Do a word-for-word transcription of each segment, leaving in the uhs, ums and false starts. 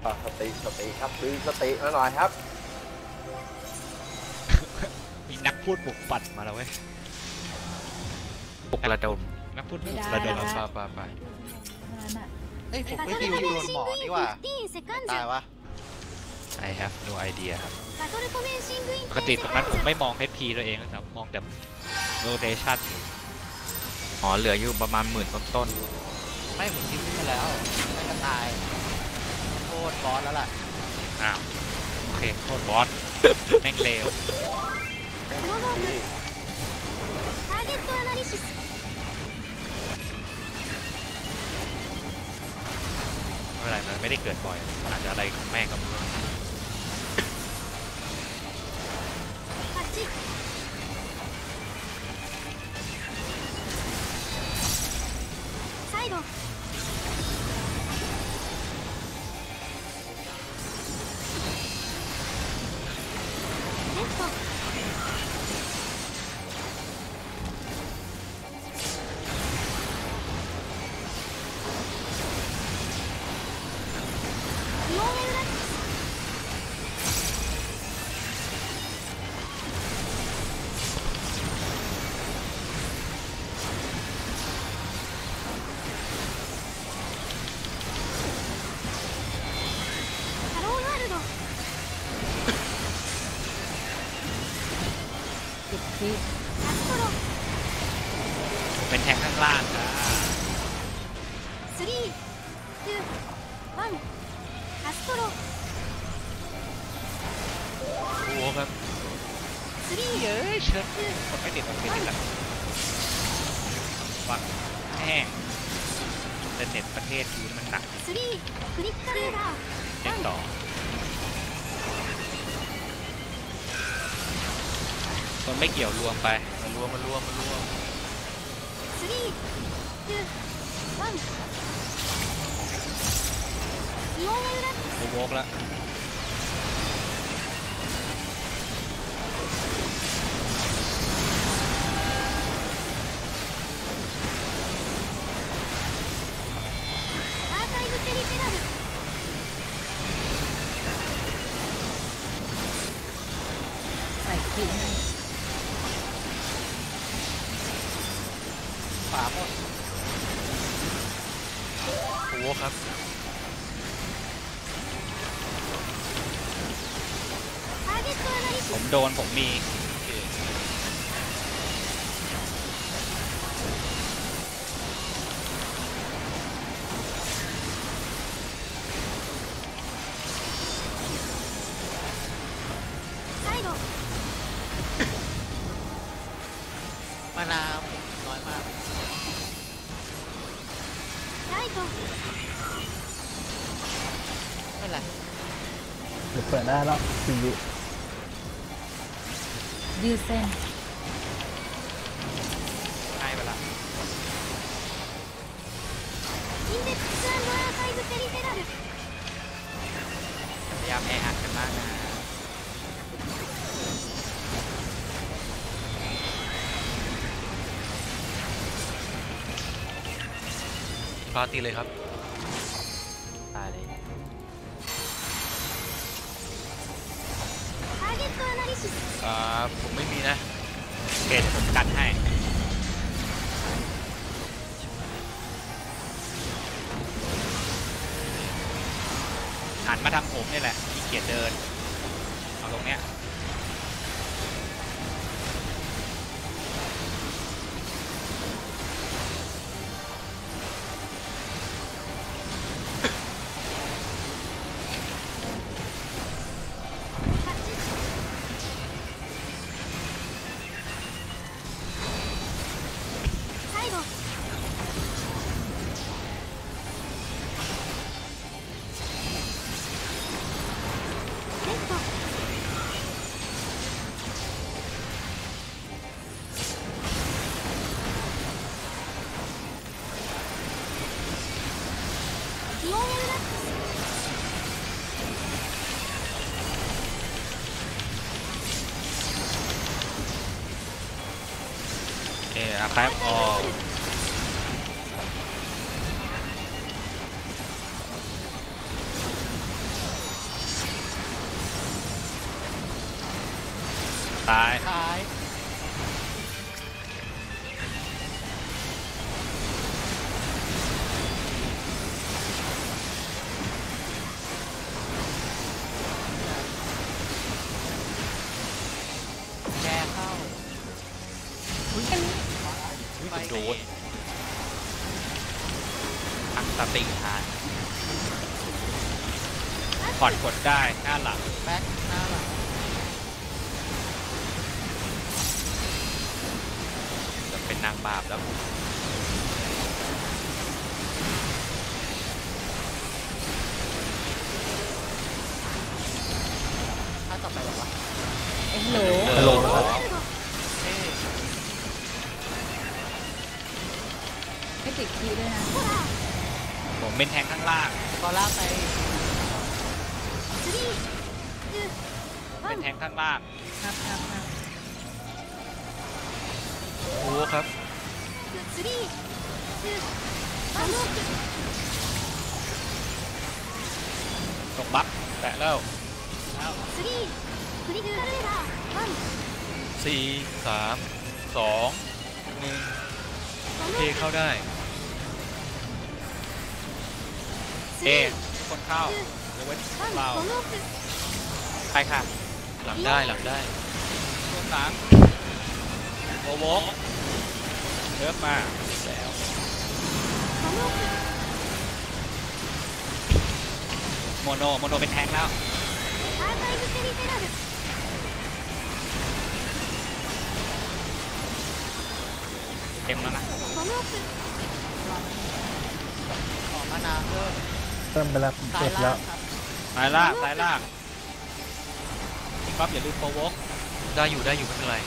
สติสติครับดึงสติมาหน่อยครับมีนักพูดบุกปัดมาแล้วเว้ยบุกระดมนักพูดบุกระดมไปไปไปเอ้ยผมไม่ดิวโดนหมอนี่ว่าตายวะ I have no idea ครับปกติตรงนั้นผมไม่มอง เอช พี ตัวเองนะครับมองแต่ rotation อ๋อเหลืออยู่ประมาณหมื่นต้นไม่ผมทิ้งไปแล้วไม่ก็ตายโคตรบอสแล้วล่ะอ้าวโอเคโคตรบอสแม่งเลวอะไรมันไม่ได้เกิดบ่อยอาจจะอะไรของแม่กับมึงเป็นแทงข้างล่างนะโอ้ครับเยอะเชิญคนไม่ติดคนไม่ติดหลักวักแห้งแต่เน็ตประเทศยูมันหนักเล่นต่อคนไม่เกี่ยวรวมไปมารวมมารวมมารวมโอ้โหแล้วป่าหมดโอ้ครับผมโดนผมมีมานาวน้อยมากไม่เป็นไรเปิดได้แล้วสี่วิยืดเส้นให้ไปละพยายามแออัดกันมากนะปาร์ตี้เลยครับตายเลยอ่าผมไม่มีนะเกตผมกันให้หันมาทางผมนี่แหละขี้เกียจเดินเอาตรงเนี้ยเอออาคายออกตายตายแกเข้าอุ้ยอุ้ยผมโดนทั้งสติงหายผ่อนกดได้หน้าหลังแบ็คหน้าหลังจะเป็นนางบาปแล้วถ้าต่อไปหรอวะฮัลโหลครับเท่ไม่ติดคีย์ด้วยนะผมเป็นแทงข้างล่างกอล่าไปเป็นแทงข้างล่างครับครับครับโอ้ครับตกบัฟแตะแล้วสี่สามสองหนึ่งโอเคเข้าได้เอคนเข้ายกเว้นเราไปค่ะ หลังได้หลังได้ช่วงหลังโอโวกเริ่มมาแล้วโมโนโมโนเป็นแทงแล้วเต็มแล้วนะขอมานาเพิ่มเติมไปแล้วผมซ้าเก็ยบแล้ล่าว งครับซ้ายล่างซ้ายล่างปั๊บอย่าลืมโปรโวกได้อยู่ได้อยู่ไม่เป็นไร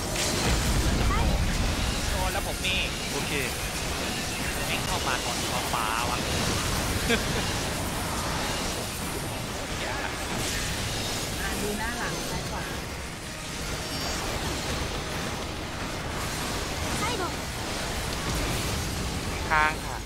โดนแล้วผมมีโอเคแม่งเข้ามาก่อนท้องฟ้าวะอ่าดูหน้าหลังซ้ายขวาข้างค่ะ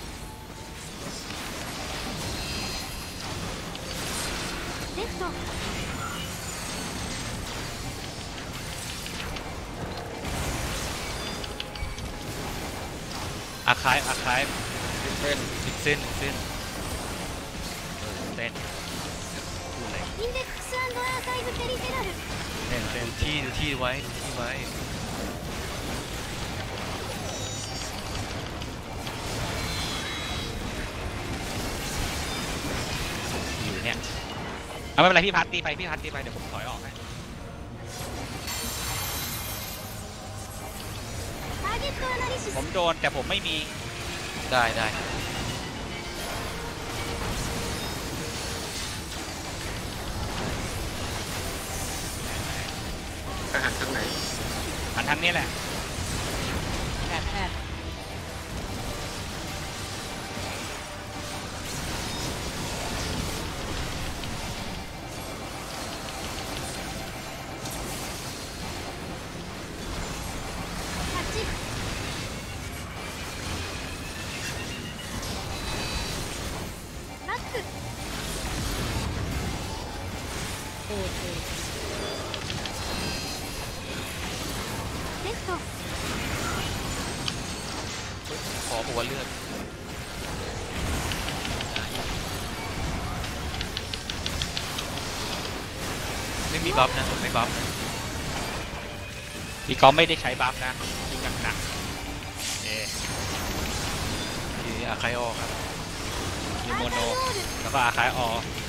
อาคายอาคายเส้นอีกเส้นอีกเส้นเออเต้นพูดอะไรเส้นเส้นที่ดูที่ไว้ดูที่ไว้อยู่เนี่ยเอาไม่เป็นไรพี่พัดตีไปพี่พัดตีไปเดี๋ยวผมถอยออกให้ผมโดนแต่ผมไม่มีได้ได้หันทางนี้แหละแผดแผด โอเคขอหัวเลือดไม่มีบัฟนะไม่บัฟนะพี่ก็ไม่ได้ใช้บัฟนะดูหนักหนักเอโอเคอาคายออกครับยูโมโนแล้วก็อาคายออ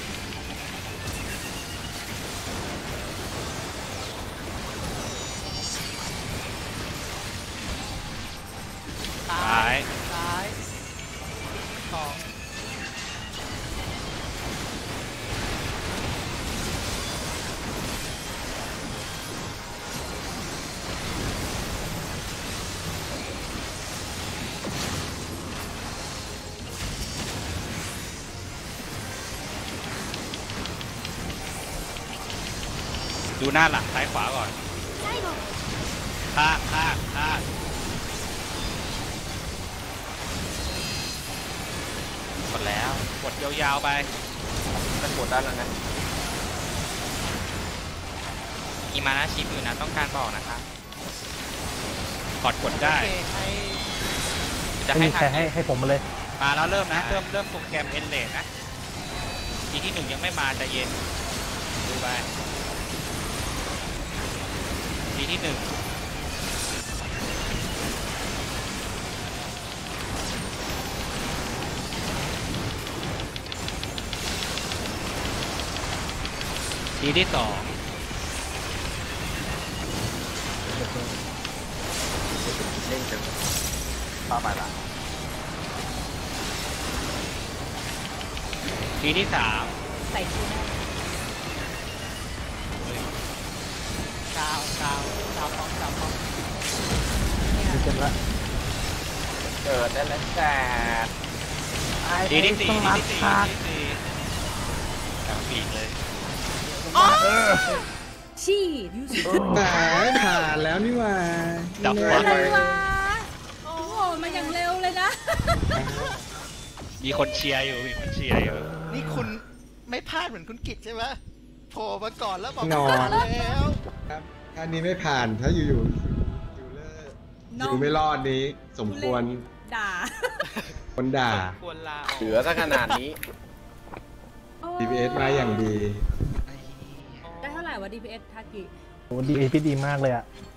ซ้าซ้าย ยซ้ายสองดูหน้าหลังซ้ายขวาก่อนข้างข้างข้างหมดแล้วกดยาวๆไปจะกดได้แล้วไงมีมานาชิปอยู่นะต้องการบอกนะครับกดกดได้โอเคให้จะไม่ให้มีใครทางให้ให้ผมมาเลยมาแล้วเริ่มนะ เริ่มเริ่มโปรแกรมเอ็นเลดนะทีที่หนึ่งยังไม่มาใจเย็นดูไปทีที่หนึ่งทีที่สองเล่นจังป้าไปละทีที่สามใส่ชูได้ดาวดาวดาวพร้อมดาวพร้อมมีเต็มละเกิดได้แล้วแต่ทีที่สี่ทีที่สี่ทีที่สี่กลางปีกเลยชีดหายผ่านแล้วนี่ว่าดับอะฟันไรวะโอ้โหมันอย่างเร็วเลยนะมีคนเชียร์อยู่มีคนเชียร์อยู่นี่คุณไม่พลาดเหมือนคุณกิจใช่ไหมโผล่มาก่อนแล้วบอกนอนผ่านแล้วครับอันนี้ไม่ผ่านถ้าอยู่ๆอยู่เลอร์อยู่ไม่รอดนี้ สมควรด่าคนด่าควรลาออกเหลือซะขนาดนี้ดี พี เอส มาอย่างดีได้เท่าไหร่วะ ดี พี เอส ทากิโอ้ดีเอพีดีมากเลยอะ